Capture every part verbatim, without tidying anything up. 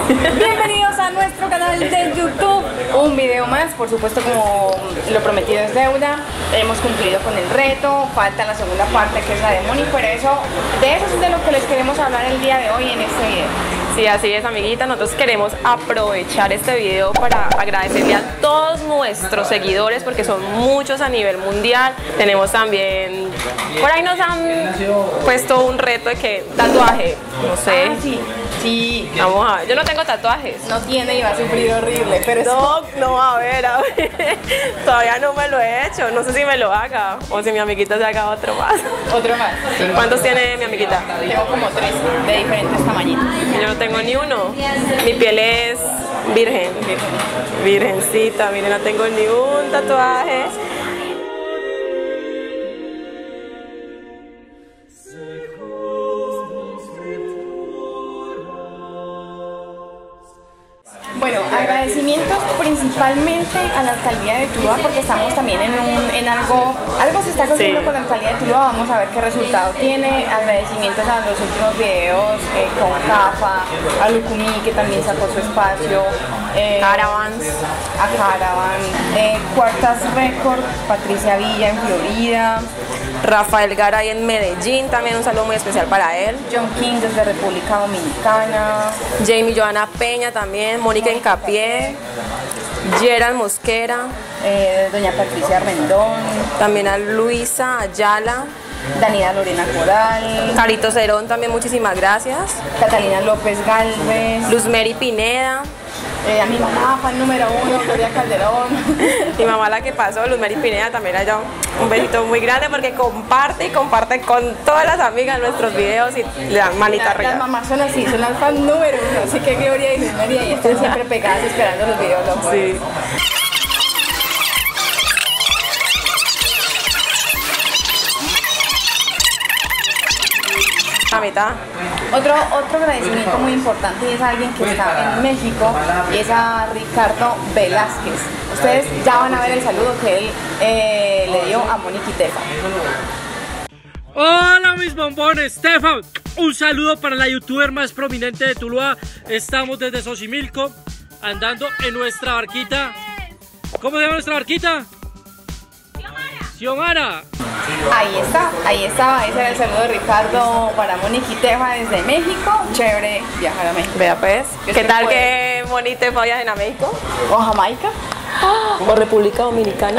Bienvenidos a nuestro canal de YouTube. Un video más, por supuesto, como lo prometido es deuda. Hemos cumplido con el reto. Falta la segunda parte, que es la de Moni, pero eso, de eso es de lo que les queremos hablar el día de hoy en este video. Sí, así es, amiguita. Nosotros queremos aprovechar este video para agradecerle a todos nuestros seguidores, porque son muchos a nivel mundial. Tenemos también, por ahí nos han puesto un reto de que tatuaje, no sé. Ah, sí, sí. Vamos a ver, yo no tengo tatuajes. No tiene y va a sufrir horrible, pero es... No, no, a ver, a ver. Todavía no me lo he hecho. No sé si me lo haga o si mi amiguita se haga otro más. Otro más. ¿Cuántos tiene mi amiguita? Tengo como tres de diferentes tamañitos. Yo no tengo ni uno. Mi piel es virgen. Virgencita, miren, no tengo ni un tatuaje. Bueno, agradecimientos principalmente a la alcaldía de Tuluá, porque estamos también en, un, en algo, algo se está haciendo sí. con la alcaldía de Tuluá. Vamos a ver qué resultado tiene. Agradecimientos a los últimos videos eh, con Cafa, a Lucumí, que también sacó su espacio, eh, Caravans, a Caravan, eh, Cuartas Record, Patricia Villa en Florida, Rafael Garay en Medellín, también un saludo muy especial para él. John King desde República Dominicana, Jamie Joana Peña también, Mónica Encapié, Gerald Mosquera, eh, doña Patricia Rendón, también a Luisa Ayala, Daniela Lorena Coral, Carito Cerón también, muchísimas gracias, Catalina López Galvez, Luz Mary Pineda, Eh, a mi mamá, fan número uno, Gloria Calderón. Mi mamá, la que pasó, Luz Mary Pineda, también allá un besito muy grande porque comparte y comparte con todas las amigas nuestros videos y le dan manita arriba. Las mamás son así, son las fan número uno, así que Gloria y Luz Mary ahí están siempre pegadas esperando los videos locos. Sí. La mitad. Otro, otro agradecimiento muy importante es a alguien que está en México y es a Ricardo Velázquez. Ustedes ya van a ver el saludo que él eh, le dio a Moni Quitefa. Hola mis bombones, Stefan. Un saludo para la youtuber más prominente de Tuluá. Estamos desde Xochimilco andando en nuestra barquita. ¿Cómo se llama nuestra barquita? Xiomara. Ahí está, ahí estaba, ese era el saludo de Ricardo para Moni Quitefa desde México. Chévere viajar a México. Vea pues, ¿qué Usted tal puede. que Moni te vayan a México? ¿O Jamaica? O República Dominicana.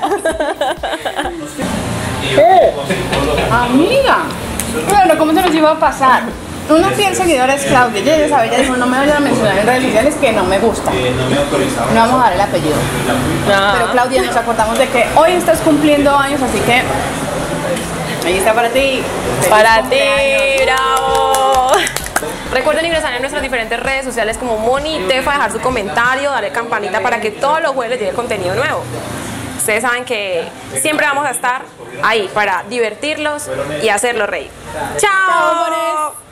¡Eh! Amiga, bueno, ¿cómo se nos iba a pasar? Una fiel seguidora es Claudia, ella ya sabe, ella dijo no me vayan a mencionar en redes sociales que no me gusta. No vamos a dar el apellido. No. Pero Claudia, nos acordamos de que hoy estás cumpliendo años, así que ahí está para ti. Para ti, bravo. Recuerden ingresar en nuestras diferentes redes sociales como Moni Tefa, dejar su comentario, darle campanita para que todos los jueves les llegue contenido nuevo. Ustedes saben que siempre vamos a estar ahí para divertirlos y hacerlos reír. ¡Chao! ¡Chao, bombones!